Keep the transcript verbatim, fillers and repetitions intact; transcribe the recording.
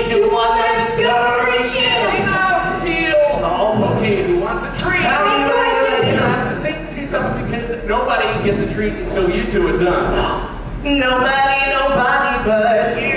to one Discovery Channel. Enough, heel. Oh, okay, who wants a treat? How do you like You have to sing piece up because nobody gets a treat until you two are done. Nobody, nobody but you.